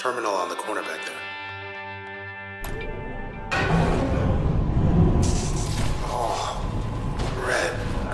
terminal on the corner back there. Oh, red.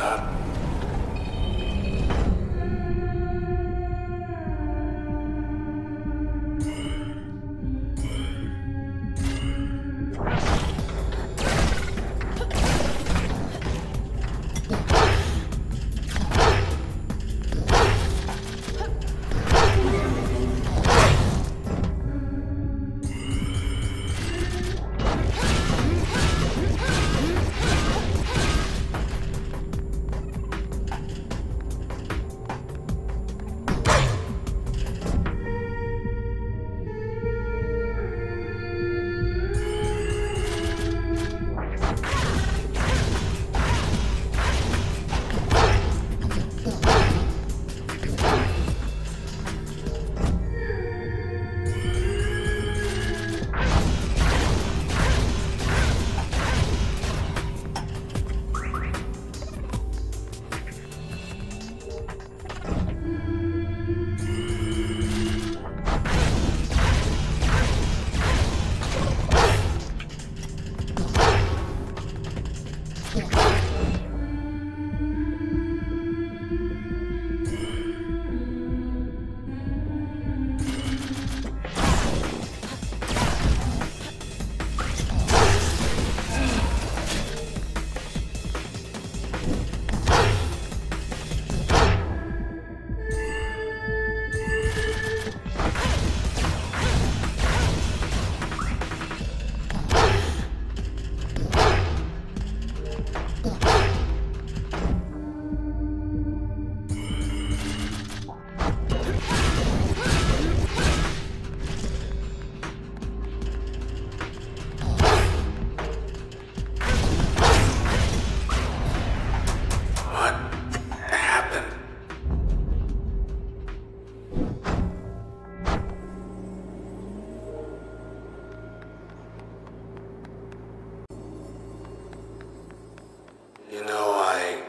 You know, I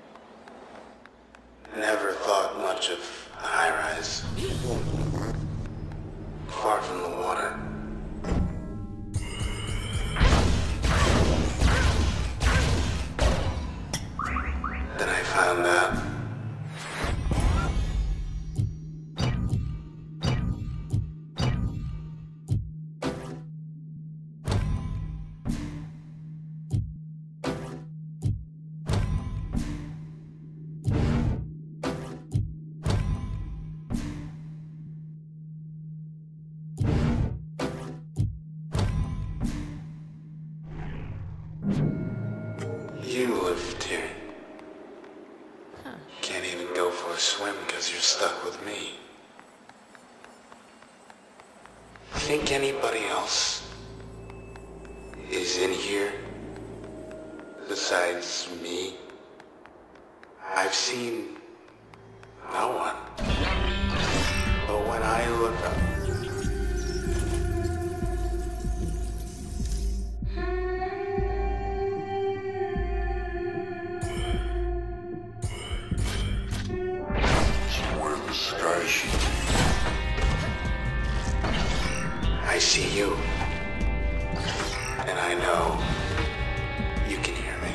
never thought much of a high-rise. Far from the water. Then I found out. You lived here. Can't even go for a swim because you're stuck with me. Think anybody else is in here besides me? I've seen no one. But when I look up, I see you, and I know you can hear me.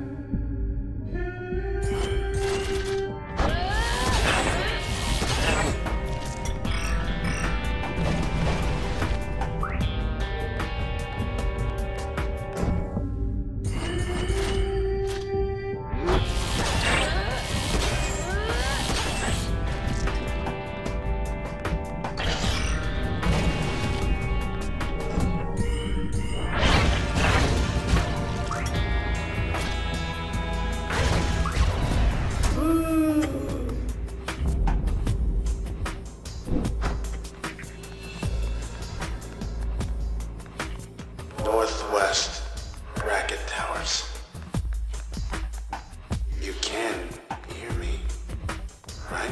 Northwest Racket Towers. You can hear me, right?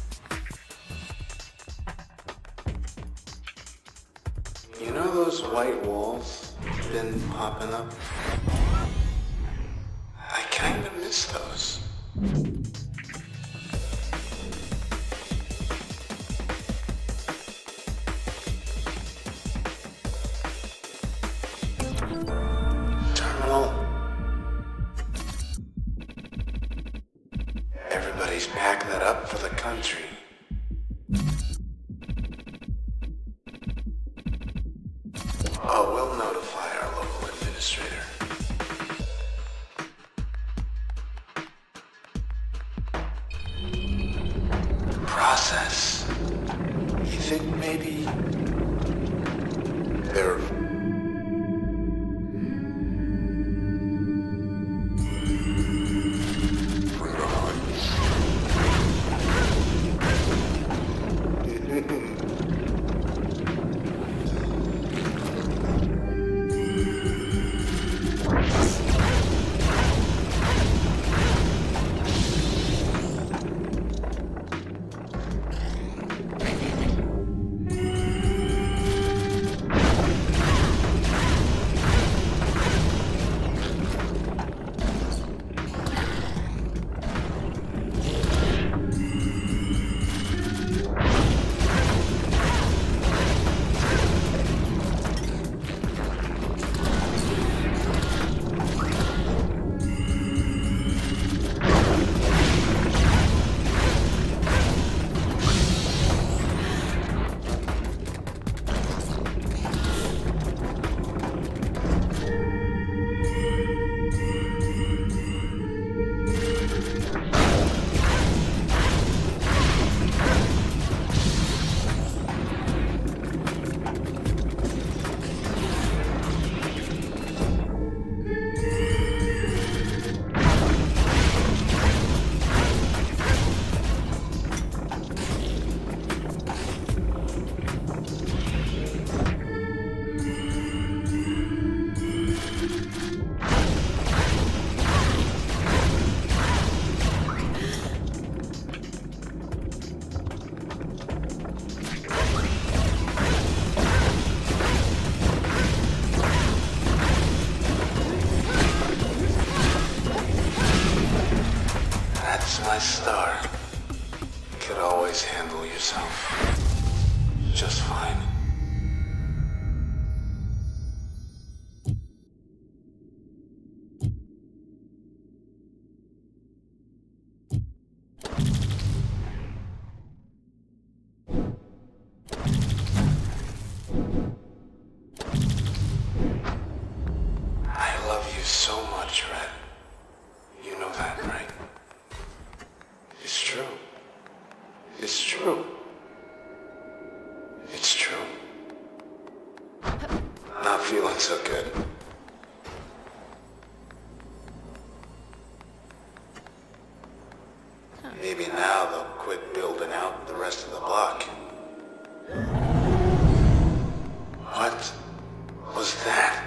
You know those white walls been popping up? I kinda miss those. just fine. I love you so much, Red. You know that, right? It's true. It's true. It's true. Not feeling so good. Maybe now they'll quit building out the rest of the block. What was that?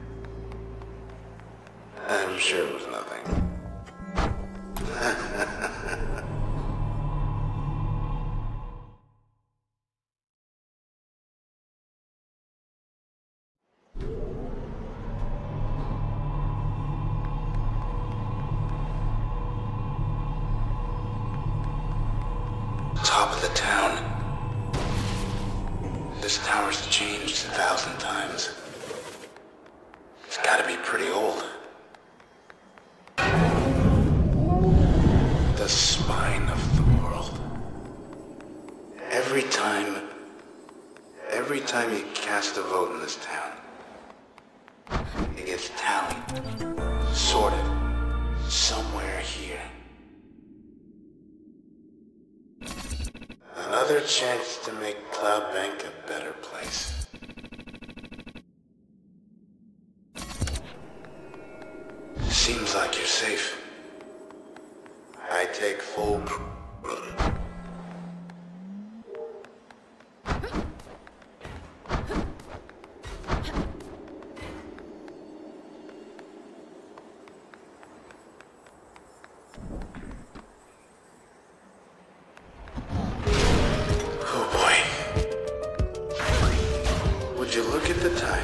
I'm sure it was nothing. Top of the town. This tower's changed 1,000 times. It's gotta be pretty old. The spine of the world. Every time you cast a vote in this town, it gets tallied, sorted, somewhere here. Another chance to make Cloud Bank a better place. Seems like you're safe. I take full Oh boy. Would you look at the time?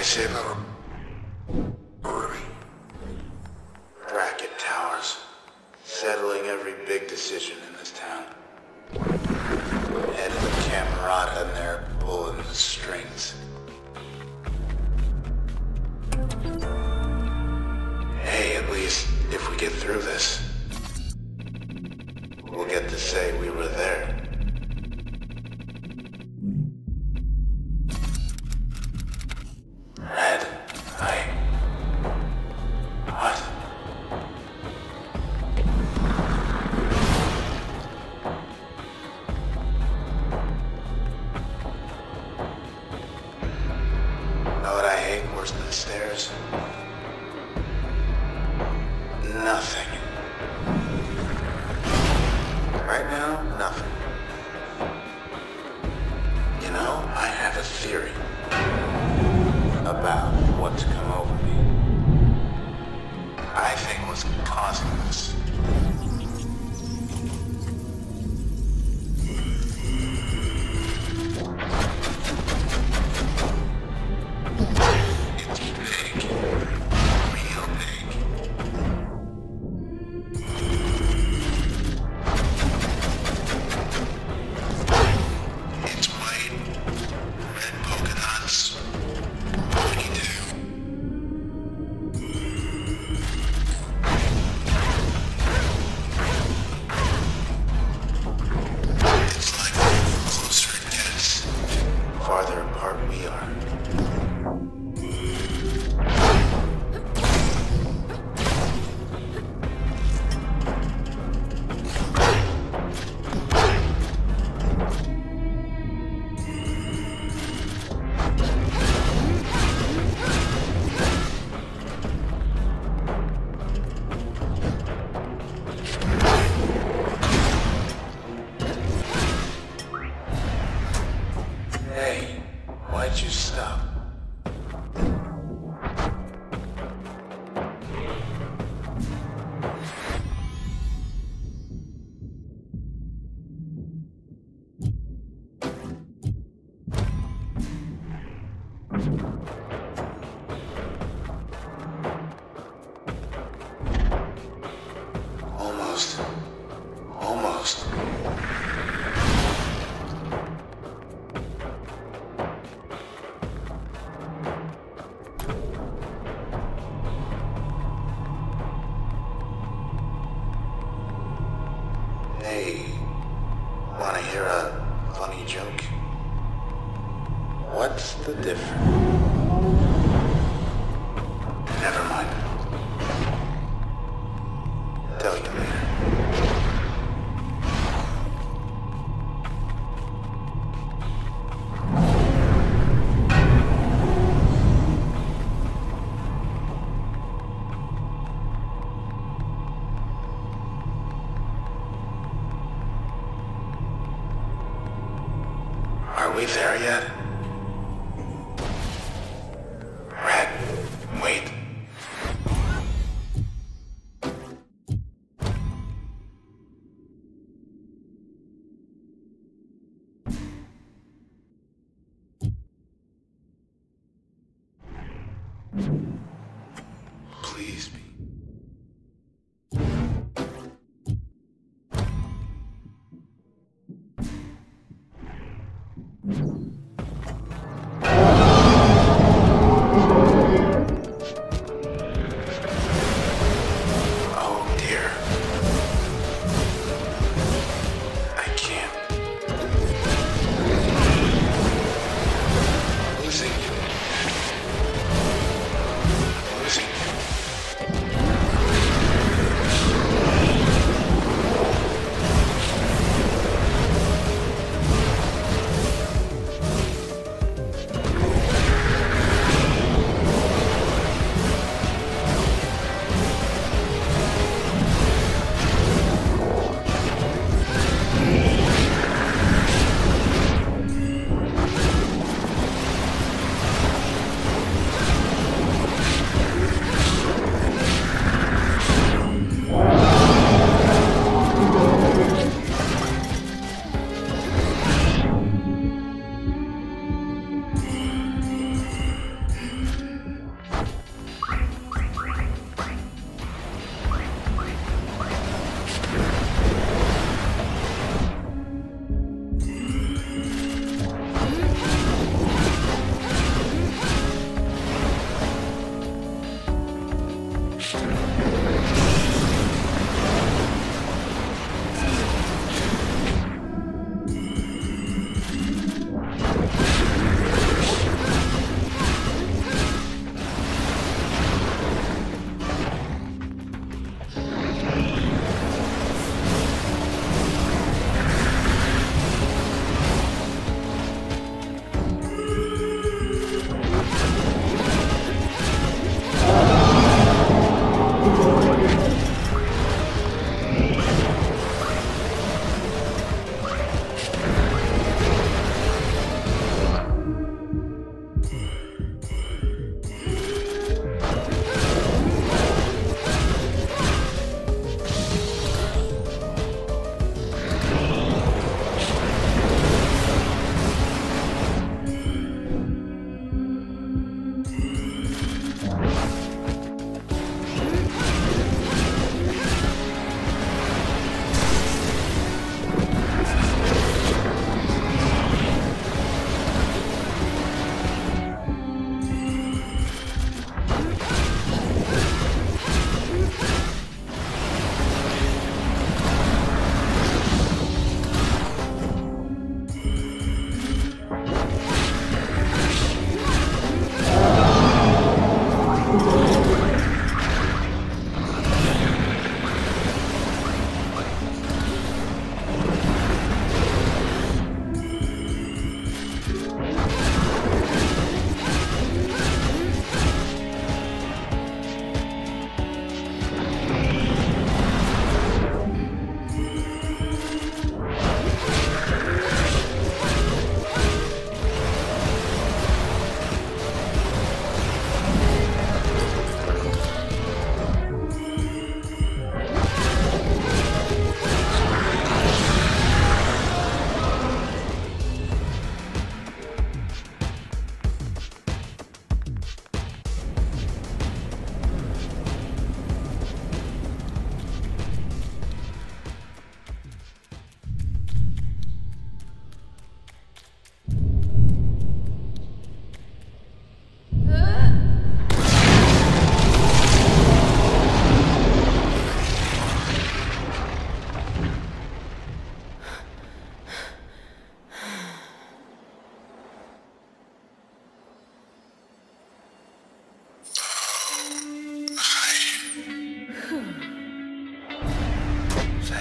I say about bracket towers, settling every big decision in this town. Head of the camerata and they're pulling the strings. Hey, at least if we get through this, we'll get to say we were there. Red, what? Know what I hate worse than stairs? Nothing. Right now, nothing. You know, I have a theory about what's come over me. I think what's causing this it's big, real big. It's white, red polka dots. What do you do? It's like the closer it gets, farther apart we are. Hey, why'd you stop? Almost. Hey, wanna hear a funny joke? What's the difference? Never mind. Tell you later. Are we there yet? Red, wait. Please be. Oh dear. I can't. Losing you. Losing you.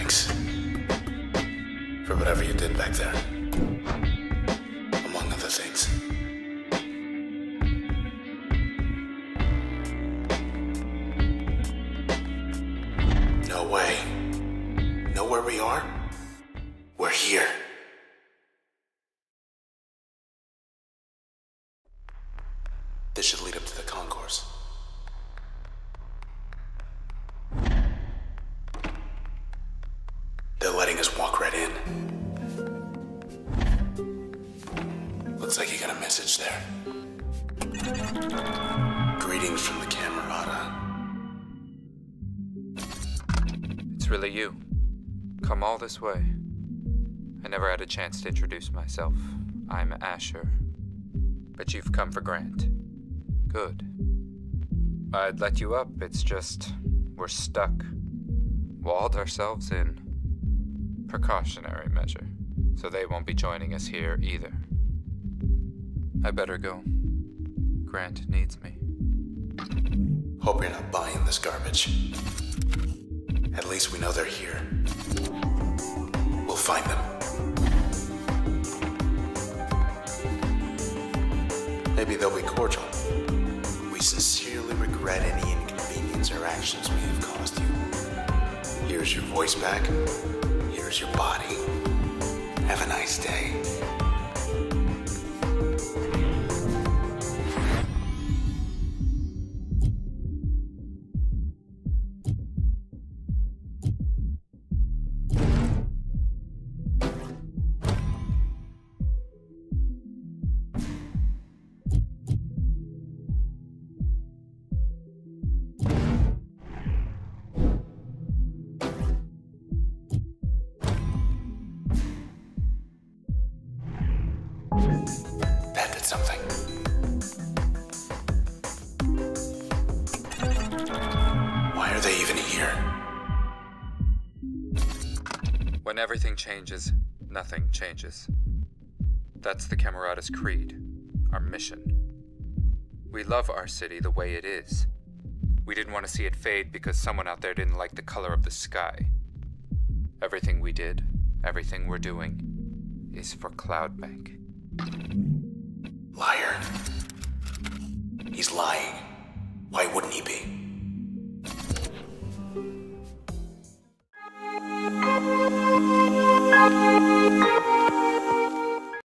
thanks for whatever you did back there. Among other things. No way. Know where we are? We're here. This should lead up to the concourse. They're letting us walk right in. Looks like you got a message there. Greetings from the Camerata. It's really you. Come all this way. I never had a chance to introduce myself. I'm Asher. But you've come for Grant. Good. I'd let you up, it's just we're stuck. Walled ourselves in. Precautionary measure. So they won't be joining us here either. I better go. Grant needs me. Hope you're not buying this garbage. At least we know they're here. We'll find them. Maybe they'll be cordial. We sincerely regret any inconvenience or actions we have caused you. Here's your voice back. Here's your body. Have a nice day. That did something. Why are they even here? When everything changes, nothing changes. That's the Camerata's creed, our mission. We love our city the way it is. We didn't want to see it fade because someone out there didn't like the color of the sky. Everything we did, everything we're doing, is for Cloudbank. Liar. He's lying. Why wouldn't he be?